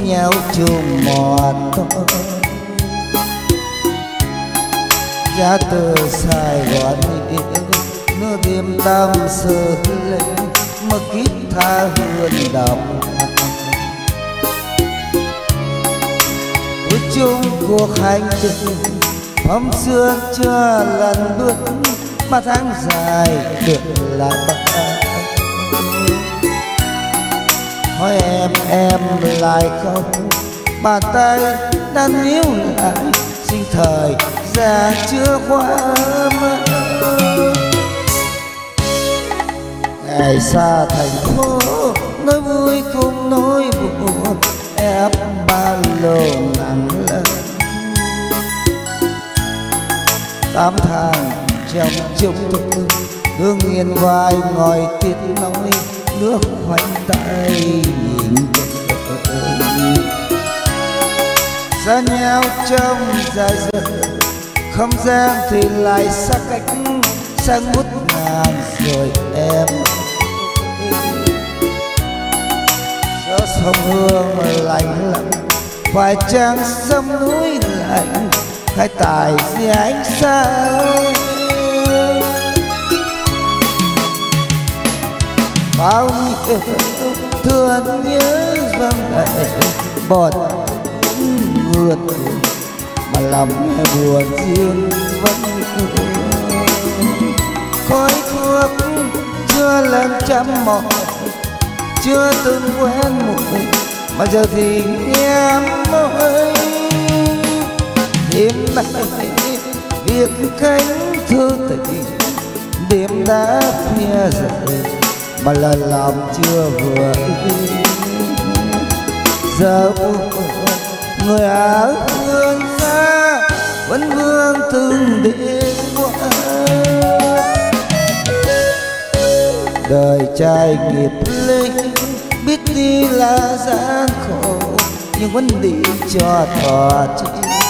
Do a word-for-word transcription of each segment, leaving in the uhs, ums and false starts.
nhau chung một thôi. Giá từ Sài Gòn nửa đêm tâm sự lên mà kiếp tha hương đồng. Cuối chung cuộc hành trình hôm xưa chưa lần bước ba tháng dài được là bạn. Hỏi em em lại không, bàn tay đã níu lại sinh thời già chưa qua mơ. Ngày xa thành phố nói vui cùng nói buồn, ép ba lô nặng lên. Tám tháng trong chung thương hương nghiền vai ngồi tiết nói nước khoanh tay nhìn trời. Xa nhau trong dài dần không gian thì lại xa cách sang ngút ngàn rồi em. Gió sông hương lạnh lạnh phải chăng sông núi lạnh hay tại gì ánh sáng. Bao nhiêu thương nhớ dâng đầy bọt vượt mà lòng buồn riêng vẫn khói thuốc chưa lần trăm mỏi, chưa từng quen mùi mà giờ thì em ơi. Đêm nay việc cánh thư tình đêm đã khuya rồi mà lời lòng chưa vừa. Giờ người ở phương xa vẫn vương từng đêm qua. Đời trai nghiệp linh biết đi là gian khổ nhưng vẫn đi cho thỏa chí.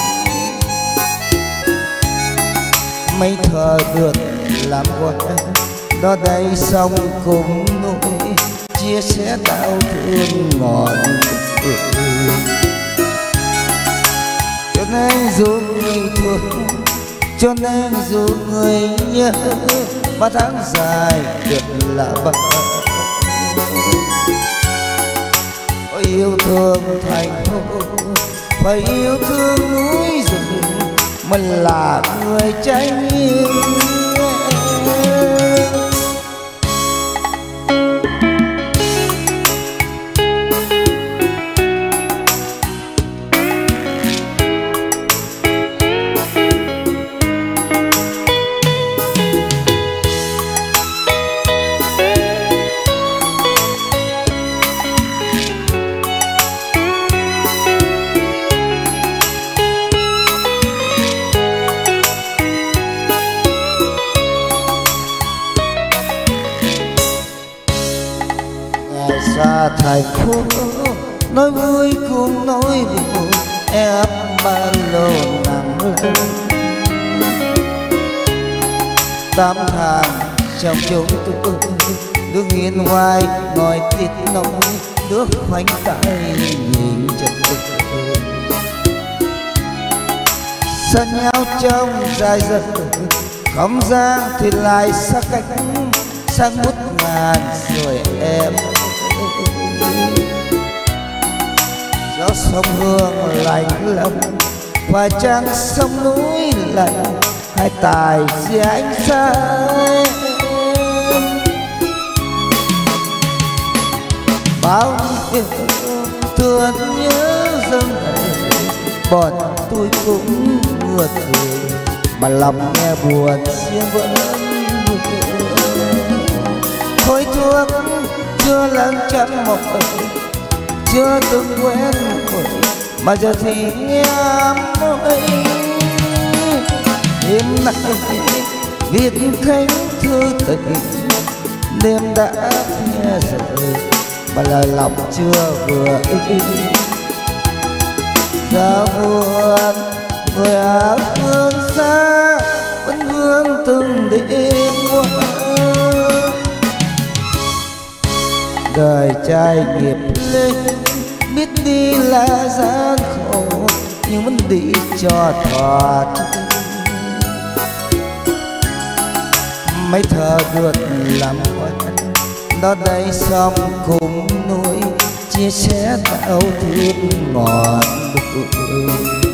Mấy thời được làm quen đó đây xong cùng nỗi chia sẻ đau thương ngọt. Cho nên dù người thương, cho nên dù người nhớ, ba tháng dài được là bạn. Có yêu thương thành phố, phải yêu thương núi rừng, mình là người trái nghiêng. Xa thành phố nói vui cùng nói buồn, ép ba lô nặng lên. Tám tháng trong chúng tôi đứng yên hoài ngồi tiết nói nước khoanh tay nhìn trời. Xa nhau trong dài dần không gian thì lại xa cách sang ngút ngàn rồi em. Gió sông hương lạnh lạnh phải chăng sông núi lạnh hay tại gì ánh sáng. Bao nhiêu thương nhớ dâng đầy bọn tôi cũng ngược cười mà lòng nghe buồn riêng vẫn. Khói thuốc chưa lần trăm một chưa từng quen rồi mà giờ thì em ơi. Đêm nay viết cánh thư tình đêm đã nghe rồi mà lời lòng chưa vừa ý. Giờ buồn người ở phương xa vẫn vương từng đêm qua. Đời trai nghiệp linh biết đi là gian khổ nhưng vẫn đi cho thỏa thích. Mấy thơ được làm quen đó đây xong cùng nỗi chia sẻ đau thương ngọt bùi.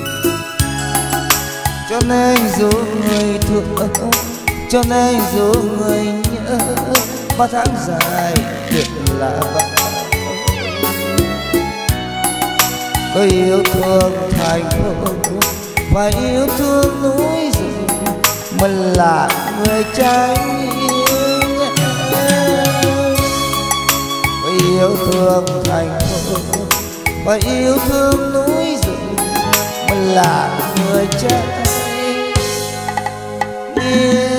Cho nên dù người thương, cho nên dù người nhớ, ba tháng dài được là vậy. Có yêu thương thành phố, phải yêu thương núi rừng, mình là người trái nghiêng. Có yêu thương thành phố, phải yêu thương núi rừng, mình là người trái nghiêng.